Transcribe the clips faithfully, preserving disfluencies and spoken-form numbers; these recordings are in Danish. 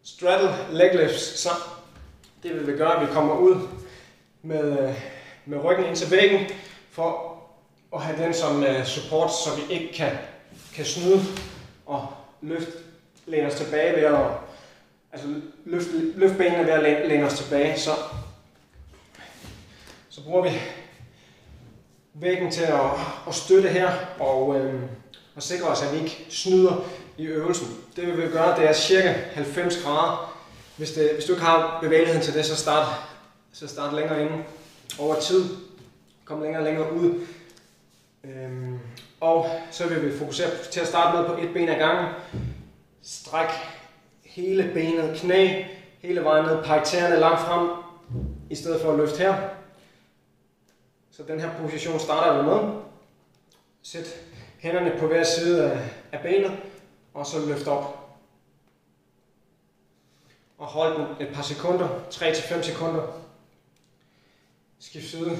straddle leg lifts. Så det vil vi gøre, at vi kommer ud med, med ryggen ind til væggen, for at have den som support, så vi ikke kan, kan snyde og løfte, læne os tilbage ved at, altså løfte, løfte benene ved at læne, læne os tilbage. Så, så bruger vi væggen til at, at støtte her og, øhm, og sikre os, at vi ikke snyder i øvelsen. Det vi vil gøre, det er cirka halvfems grader. Hvis, det, hvis du ikke har bevægeligheden til det, så start, så start længere inde over tid. Kom længere og længere ud. Øhm, og så vil vi fokusere til at starte med på et ben ad gangen. Stræk hele benet, knæ, hele vejen ned, pege tæerne langt frem, i stedet for at løfte her. Så den her position starter vi med. Sæt hænderne på hver side af, af benet, og så løft op. Og hold den et par sekunder, tre til fem sekunder. Skift side.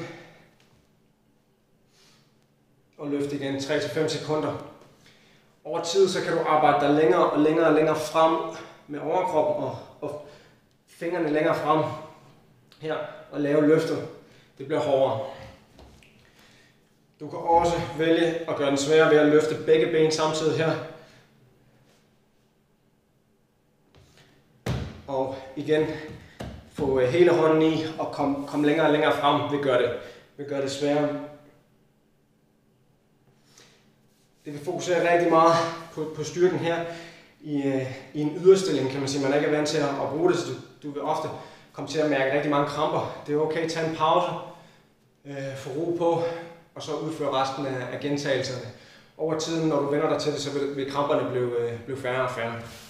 Og løft igen, tre til fem sekunder. Over tid så kan du arbejde dig længere og længere og længere frem med overkroppen og, og fingrene længere frem her og lave løftet. Det bliver hårdere. Du kan også vælge at gøre den sværere ved at løfte begge ben samtidig her. Og igen, få hele hånden i og komme kom længere og længere frem, vil gøre det, vil gøre det sværere. Det vil fokusere rigtig meget på, på styrken her i, i en yderstilling, kan man sige. Man ikke er vant til at, at bruge det, så du, du vil ofte komme til at mærke rigtig mange kramper. Det er okay at tage en pause, øh, få ro på, og så udføre resten af, af gentagelserne. Over tiden, når du vender dig til det, så vil, vil kramperne blive, øh, blive færre og færre.